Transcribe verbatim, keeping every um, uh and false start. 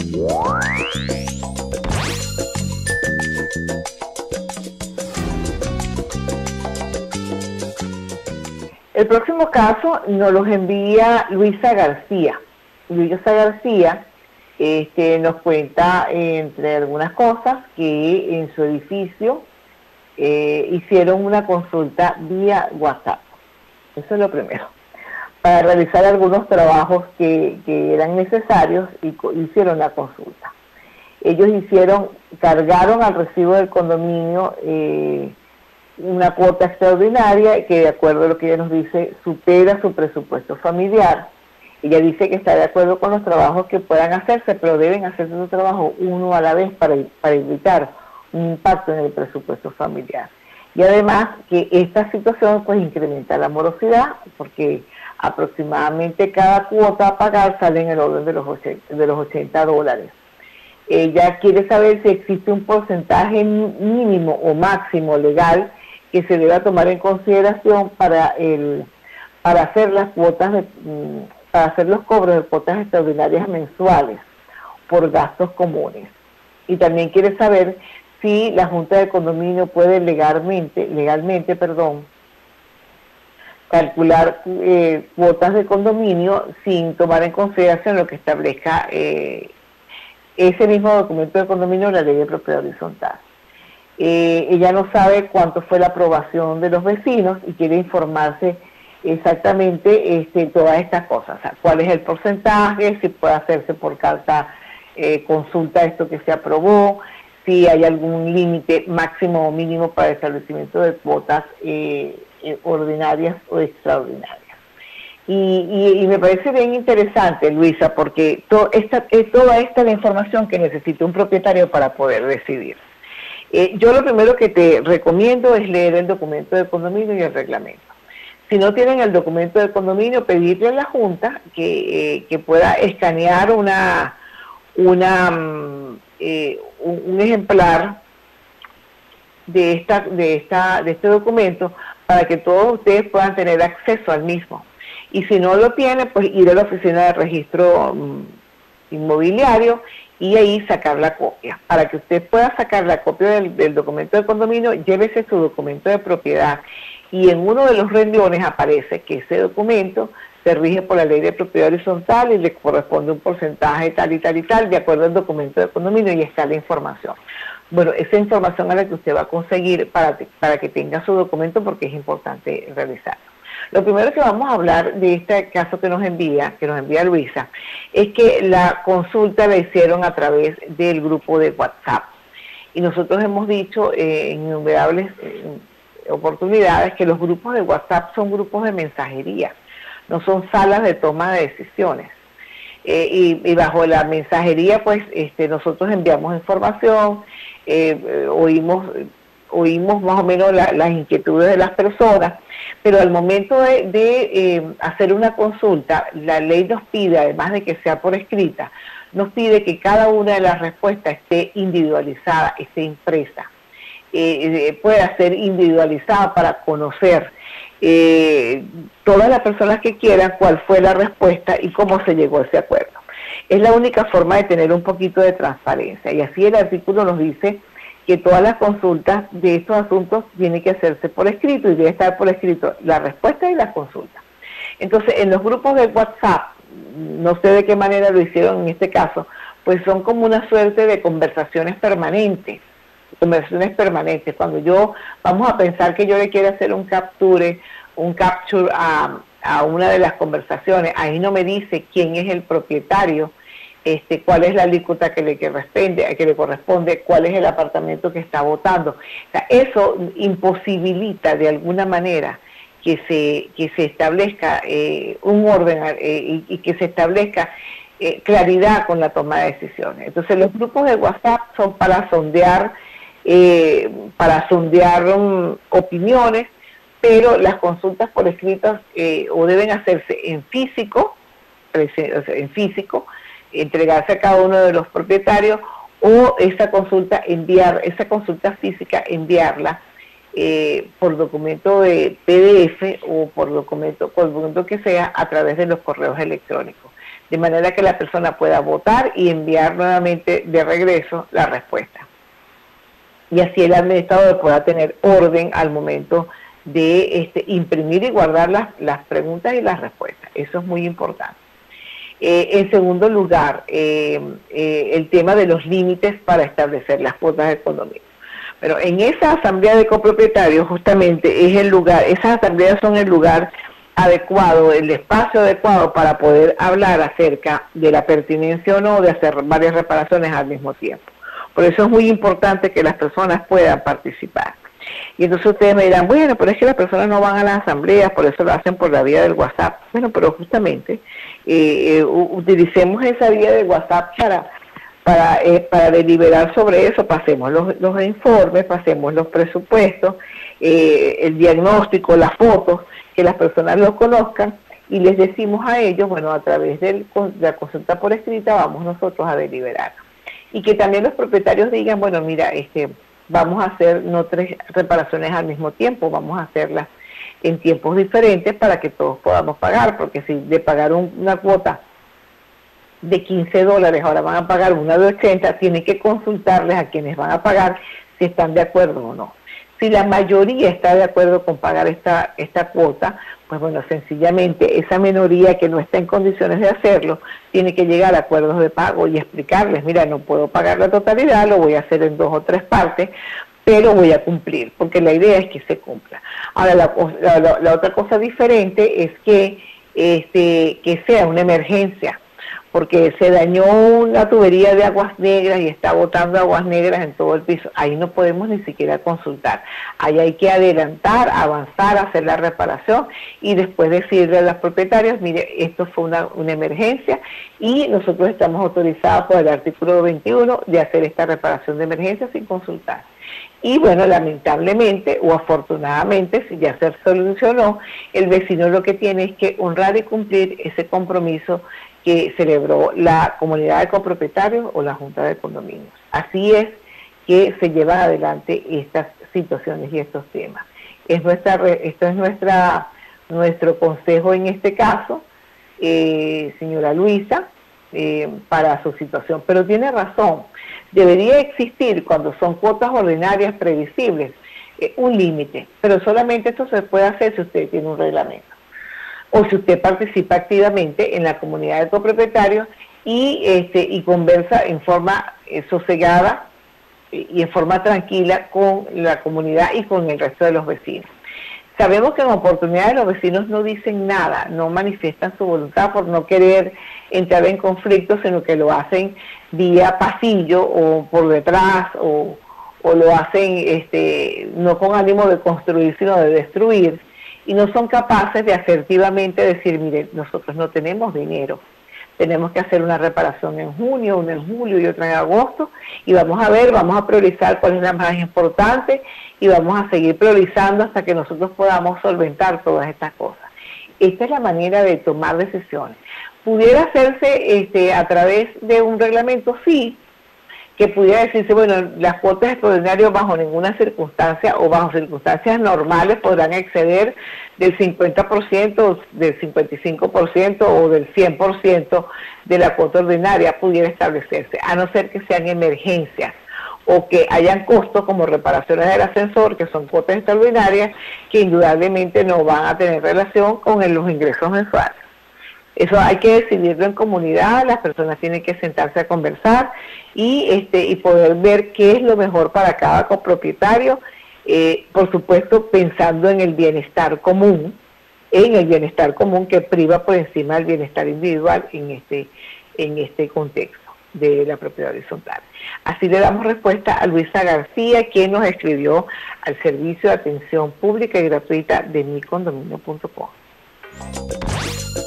El próximo caso nos los envía Luisa García. Luisa García este, nos cuenta, entre algunas cosas, que en su edificio eh, hicieron una consulta vía WhatsApp. Eso es lo primero. Para realizar algunos trabajos que, que eran necesarios y hicieron la consulta. Ellos hicieron, cargaron al recibo del condominio eh, una cuota extraordinaria que, de acuerdo a lo que ella nos dice, supera su presupuesto familiar. Ella dice que está de acuerdo con los trabajos que puedan hacerse, pero deben hacerse su trabajo uno a la vez para, para evitar un impacto en el presupuesto familiar. Y además que esta situación pues incrementa la morosidad, porque aproximadamente cada cuota a pagar sale en el orden de los ochenta, de los ochenta dólares. Ella quiere saber si existe un porcentaje mínimo o máximo legal que se deba tomar en consideración para el para hacer las cuotas de, para hacer los cobros de cuotas extraordinarias mensuales por gastos comunes. Y también quiere saber si la Junta de Condominio puede legalmente, legalmente, perdón, calcular eh, cuotas de condominio sin tomar en consideración lo que establezca eh, ese mismo documento de condominio, la ley de propiedad horizontal. Eh, ella no sabe cuánto fue la aprobación de los vecinos y quiere informarse exactamente este, todas estas cosas, o sea, cuál es el porcentaje, si puede hacerse por carta eh, consulta esto que se aprobó, si hay algún límite máximo o mínimo para el establecimiento de cuotas eh, eh, ordinarias o extraordinarias. Y, y, y me parece bien interesante, Luisa, porque to, esta, eh, toda esta es la información que necesita un propietario para poder decidir. Eh, yo lo primero que te recomiendo es leer el documento de condominio y el reglamento. Si no tienen el documento de condominio, pedirle a la Junta que, eh, que pueda escanear una, una, eh, un, un ejemplar de, esta, de, esta, de este documento para que todos ustedes puedan tener acceso al mismo. Y si no lo tienen, pues ir a la oficina de registro um, inmobiliario y ahí sacar la copia. Para que usted pueda sacar la copia del, del documento de condominio, llévese su documento de propiedad y en uno de los renglones aparece que ese documento se rige por la ley de propiedad horizontal y le corresponde un porcentaje tal y tal y tal de acuerdo al documento de condominio y está la información. Bueno, esa información es la que usted va a conseguir para, para que tenga su documento porque es importante realizarlo. Lo primero que vamos a hablar de este caso que nos envía, que nos envía Luisa, es que la consulta la hicieron a través del grupo de WhatsApp. Y nosotros hemos dicho eh, en innumerables eh, oportunidades que los grupos de WhatsApp son grupos de mensajería, no son salas de toma de decisiones. Eh, y, y bajo la mensajería, pues, este, nosotros enviamos información, eh, eh, oímos... oímos más o menos la, las inquietudes de las personas, pero al momento de, de eh, hacer una consulta, la ley nos pide, además de que sea por escrita, nos pide que cada una de las respuestas esté individualizada, esté impresa, eh, eh, pueda ser individualizada para conocer eh, todas las personas que quieran cuál fue la respuesta y cómo se llegó a ese acuerdo. Es la única forma de tener un poquito de transparencia, y así el artículo nos dice que todas las consultas de estos asuntos tienen que hacerse por escrito y debe estar por escrito la respuesta y la consulta. Entonces, en los grupos de WhatsApp, no sé de qué manera lo hicieron en este caso, pues son como una suerte de conversaciones permanentes, conversaciones permanentes. Cuando yo, vamos a pensar que yo le quiero hacer un capture, un capture a, a una de las conversaciones, ahí no me dice quién es el propietario, Este, cuál es la alícuota que le, que, responde, que le corresponde, cuál es el apartamento que está votando. O sea, eso imposibilita de alguna manera que se, que se establezca eh, un orden eh, y, y que se establezca eh, claridad con la toma de decisiones. Entonces los grupos de WhatsApp son para sondear, eh, para sondear um, opiniones, pero las consultas por escrito eh, o deben hacerse en físico, en físico, entregarse a cada uno de los propietarios o esa consulta enviar esa consulta física enviarla eh, por documento de P D F o por documento por documento que sea a través de los correos electrónicos. de manera que la persona pueda votar y enviar nuevamente de regreso la respuesta. Y así el administrador pueda tener orden al momento de este, imprimir y guardar las, las preguntas y las respuestas. Eso es muy importante. Eh, en segundo lugar, eh, eh, el tema de los límites para establecer las cuotas de condominio. Pero en esa asamblea de copropietarios justamente es el lugar, esas asambleas son el lugar adecuado, el espacio adecuado para poder hablar acerca de la pertinencia o no de hacer varias reparaciones al mismo tiempo. Por eso es muy importante que las personas puedan participar. Y entonces ustedes me dirán, bueno, pero es que las personas no van a las asambleas, por eso lo hacen por la vía del WhatsApp. Bueno, pero justamente eh, eh, utilicemos esa vía del WhatsApp para, para, eh, para deliberar sobre eso, pasemos los, los informes, pasemos los presupuestos, eh, el diagnóstico, las fotos, que las personas lo conozcan y les decimos a ellos, bueno, a través del, de la consulta por escrita vamos nosotros a deliberar. Y que también los propietarios digan, bueno, mira, este... vamos a hacer no tres reparaciones al mismo tiempo, vamos a hacerlas en tiempos diferentes para que todos podamos pagar, porque si de pagar un, una cuota de quince dólares ahora van a pagar una de ochenta, tienen que consultarles a quienes van a pagar si están de acuerdo o no. Si la mayoría está de acuerdo con pagar esta, esta cuota, pues bueno, sencillamente esa minoría que no está en condiciones de hacerlo, tiene que llegar a acuerdos de pago y explicarles, mira, no puedo pagar la totalidad, lo voy a hacer en dos o tres partes, pero voy a cumplir, porque la idea es que se cumpla. Ahora, la, la, la otra cosa diferente es que, este, que sea una emergencia, porque se dañó una tubería de aguas negras y está botando aguas negras en todo el piso. Ahí no podemos ni siquiera consultar. Ahí hay que adelantar, avanzar, hacer la reparación y después decirle a los propietarios, mire, esto fue una, una emergencia y nosotros estamos autorizados por el artículo veintiuno de hacer esta reparación de emergencia sin consultar. Y bueno, lamentablemente o afortunadamente, si ya se solucionó, el vecino lo que tiene es que honrar y cumplir ese compromiso que celebró la comunidad de copropietarios o la Junta de Condominios. Así es que se llevan adelante estas situaciones y estos temas. Es nuestra, esto es nuestra, nuestro consejo en este caso, eh, señora Luisa, eh, para su situación. Pero tiene razón, debería existir cuando son cuotas ordinarias previsibles eh, un límite, pero solamente esto se puede hacer si usted tiene un reglamento, o si usted participa activamente en la comunidad de copropietarios y, este, y conversa en forma eh, sosegada y en forma tranquila con la comunidad y con el resto de los vecinos. Sabemos que en oportunidades los vecinos no dicen nada, no manifiestan su voluntad por no querer entrar en conflicto, sino que lo hacen vía pasillo o por detrás, o, o lo hacen este, no con ánimo de construir, sino de destruir, y no son capaces de asertivamente decir, mire, nosotros no tenemos dinero, tenemos que hacer una reparación en junio, una en julio y otra en agosto, y vamos a ver, vamos a priorizar cuál es la más importante, y vamos a seguir priorizando hasta que nosotros podamos solventar todas estas cosas. Esta es la manera de tomar decisiones. ¿Pudiera hacerse este, a través de un reglamento? Sí, que pudiera decirse, bueno, las cuotas extraordinarias bajo ninguna circunstancia o bajo circunstancias normales podrán exceder del cincuenta por ciento, del cincuenta y cinco por ciento o del cien por ciento de la cuota ordinaria, pudiera establecerse, a no ser que sean emergencias o que hayan costos como reparaciones del ascensor, que son cuotas extraordinarias, que indudablemente no van a tener relación con los ingresos mensuales. Eso hay que decidirlo en comunidad, las personas tienen que sentarse a conversar y, este, y poder ver qué es lo mejor para cada copropietario, eh, por supuesto pensando en el bienestar común, en el bienestar común que priva por encima del bienestar individual en este, en este contexto de la propiedad horizontal. Así le damos respuesta a Luisa García, quien nos escribió al servicio de atención pública y gratuita de mi condominio punto com.